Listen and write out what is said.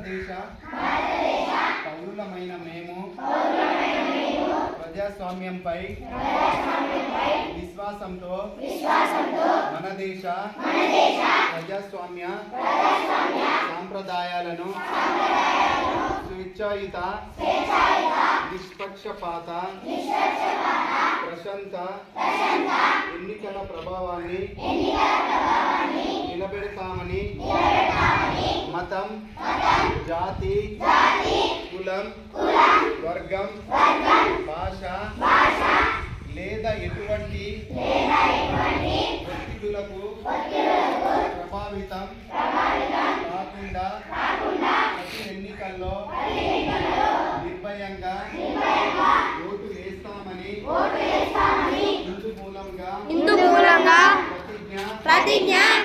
భారతదేశ పౌరులమైన మేము ప్రజాస్వామ్యంపై విశ్వాసంతో మన దేశ ప్రజాస్వామ్య సాంప్రదాయాలను స్వేచ్ఛాయుత నిష్పక్షపాత ప్రశాంత ఎన్నికల ప్రభావాన్ని నిలబెడతామని మతం జాతి కులం వర్గం భాష లేదా ఎటువంటి ఒత్తిడులకు ప్రభావితం కాకుండా ప్రతి ఎన్నికల్లో నిర్భయంగా ఓటు వేస్తామని హిందూ మూలంగా ప్రతిజ్ఞ